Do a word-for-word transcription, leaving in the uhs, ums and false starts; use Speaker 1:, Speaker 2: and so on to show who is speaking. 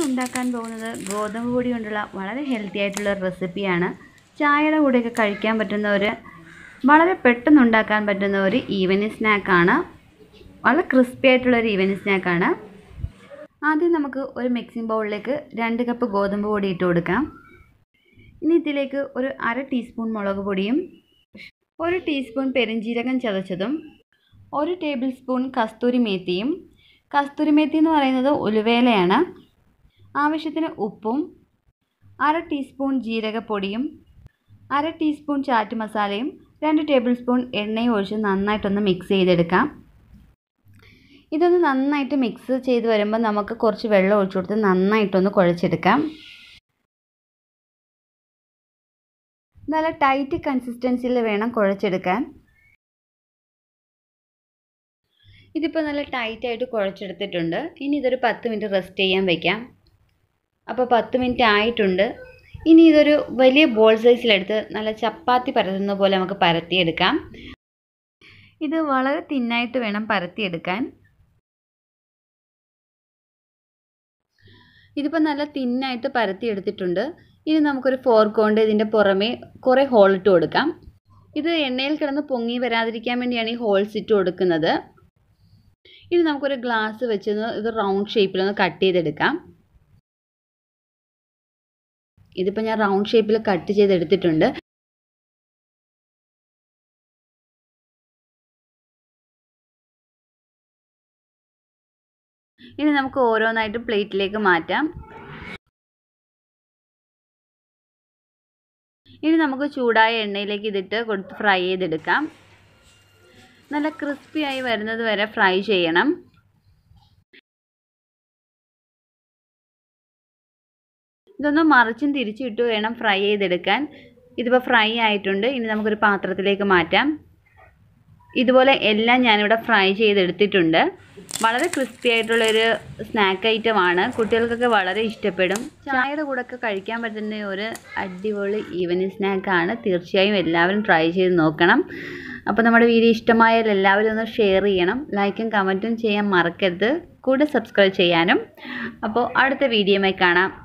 Speaker 1: ഉണ്ടാക്കാൻ പോകുന്നത് ഗോതമ്പ് പൊടി കൊണ്ടുള്ള വളരെ ഹെൽത്തി ആയിട്ടുള്ള റെസിപ്പിയാണ്. ചായയുടെ കൂടെയൊക്കെ കഴിക്കാൻ പറ്റുന്ന ഒരു വളരെ പെട്ടെന്ന് ഉണ്ടാക്കാൻ പറ്റുന്ന ഒരു ഈവനിങ് സ്നാക്കാണ്. വളരെ ക്രിസ്പി ആയിട്ടുള്ള ഒരു ഈവനിങ് സ്നാക്കാണ്. ആദ്യം നമുക്ക് ഒരു മിക്സിംഗ് ബൗളിലേക്ക് രണ്ട് കപ്പ് ഗോതമ്പ് പൊടി ഇട്ട് കൊടുക്കാം. ഇനി ഇതിലേക്ക് ഒരു അര ടീസ്പൂൺ മുളക് പൊടിയും ഒരു ടീസ്പൂൺ പെരിഞ്ജീരകം ചതച്ചതും ഒരു ടേബിൾ സ്പൂൺ കസ്തൂരി മേത്തിയും, കസ്തൂരി മേത്തി എന്ന് പറയുന്നത് ഉലുവേലയാണ്, ആവശ്യത്തിന് ഉപ്പും അര ടീസ്പൂൺ ജീരകപ്പൊടിയും അര ടീസ്പൂൺ ചാറ്റ് മസാലയും രണ്ട് ടേബിൾ സ്പൂൺ എണ്ണയും ഒഴിച്ച് നന്നായിട്ടൊന്ന് മിക്സ് ചെയ്തെടുക്കാം. ഇതൊന്ന് നന്നായിട്ട് മിക്സ് ചെയ്ത് വരുമ്പോൾ നമുക്ക് കുറച്ച് വെള്ളം ഒഴിച്ചു കൊടുത്ത് നന്നായിട്ടൊന്ന് കുഴച്ചെടുക്കാം. നല്ല ടൈറ്റ് കൺസിസ്റ്റൻസിയിൽ വേണം കുഴച്ചെടുക്കാൻ. ഇതിപ്പോൾ നല്ല ടൈറ്റായിട്ട് കുഴച്ചെടുത്തിട്ടുണ്ട്. ഇനി ഇതൊരു പത്ത് മിനിറ്റ് റെസ്റ്റ് ചെയ്യാൻ വയ്ക്കാം. അപ്പോൾ പത്ത് മിനിറ്റ് ആയിട്ടുണ്ട്. ഇനി ഇതൊരു വലിയ ബോൾ സൈസിലെടുത്ത് നല്ല ചപ്പാത്തി പരത്തുന്ന പോലെ നമുക്ക് പരത്തിയെടുക്കാം. ഇത് വളരെ തിന്നായിട്ട് വേണം പരത്തിയെടുക്കാൻ. ഇതിപ്പോൾ നല്ല തിന്നായിട്ട് പരത്തിയെടുത്തിട്ടുണ്ട്. ഇനി നമുക്കൊരു ഫോർക്ക് കൊണ്ട് ഇതിൻ്റെ പുറമേ കുറേ ഹോൾ ഇട്ട് കൊടുക്കാം. ഇത് എണ്ണയിൽ കിടന്ന് പൊങ്ങി വരാതിരിക്കാൻ വേണ്ടിയാണ് ഈ ഹോൾസ് ഇട്ട് കൊടുക്കുന്നത്. ഇനി നമുക്കൊരു ഗ്ലാസ് വെച്ച് ഇത് റൗണ്ട് ഷേപ്പിലൊന്ന് കട്ട് ചെയ്തെടുക്കാം. ഇതിപ്പോൾ ഞാൻ റൗണ്ട് ഷേപ്പിൽ കട്ട് ചെയ്തെടുത്തിട്ടുണ്ട്. ഇനി നമുക്ക് ഓരോന്നായിട്ട് പ്ലേറ്റിലേക്ക് മാറ്റാം. ഇനി നമുക്ക് ചൂടായ എണ്ണയിലേക്ക് ഇതിട്ട് കൊടുത്ത് ഫ്രൈ ചെയ്തെടുക്കാം. നല്ല ക്രിസ്പിയായി വരുന്നത് വരെ ഫ്രൈ ചെയ്യണം. ഇതൊന്ന് മറിച്ചും തിരിച്ചിട്ട് വേണം ഫ്രൈ ചെയ്തെടുക്കാൻ. ഇതിപ്പോൾ ഫ്രൈ ആയിട്ടുണ്ട്. ഇനി നമുക്കൊരു പാത്രത്തിലേക്ക് മാറ്റാം. ഇതുപോലെ എല്ലാം ഞാനിവിടെ ഫ്രൈ ചെയ്തെടുത്തിട്ടുണ്ട്. വളരെ ക്രിസ്പി ആയിട്ടുള്ളൊരു സ്നാക്ക് ഐറ്റമാണ്. കുട്ടികൾക്കൊക്കെ വളരെ ഇഷ്ടപ്പെടും. ചായയുടെ കൂടെയൊക്കെ കഴിക്കാൻ പറ്റുന്ന ഒരു അടിപൊളി ഈവനിങ് സ്നാക്കാണ്. തീർച്ചയായും എല്ലാവരും ട്രൈ ചെയ്ത് നോക്കണം. അപ്പോൾ നമ്മുടെ വീഡിയോ ഇഷ്ടമായാൽ എല്ലാവരും ഒന്ന് ഷെയർ ചെയ്യണം, ലൈക്കും കമൻറ്റും ചെയ്യാൻ മറക്കരുത്. കൂടെ സബ്സ്ക്രൈബ് ചെയ്യാനും. അപ്പോൾ അടുത്ത വീഡിയോയുമായി കാണാം.